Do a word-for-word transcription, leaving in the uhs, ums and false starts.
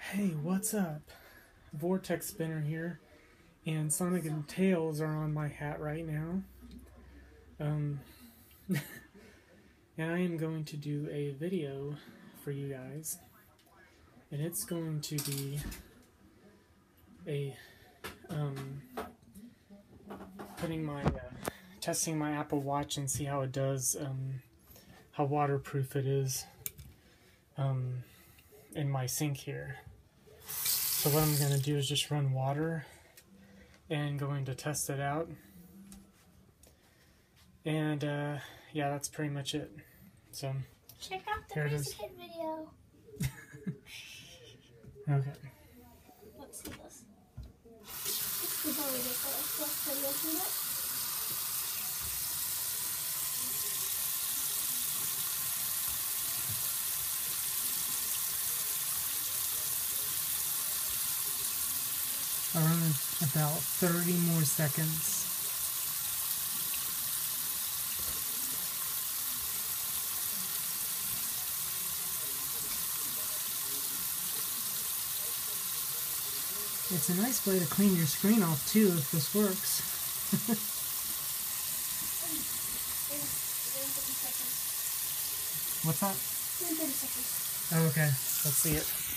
Hey, what's up? Vortex Spinner here, and Sonic and Tails are on my hat right now. Um, and I am going to do a video for you guys, and it's going to be a um, putting my uh, testing my Apple Watch and see how it does, um, how waterproof it is um, in my sink here. So what I'm going to do is just run water and going to test it out. And uh, yeah, that's pretty much it. So check out the here it is. Kid video. Okay. Let's see this. This is all ridiculous. Let's put it in it. Around about thirty more seconds. It's a nice way to clean your screen off too if this works. What's that? thirty seconds. Oh, okay. Let's see it.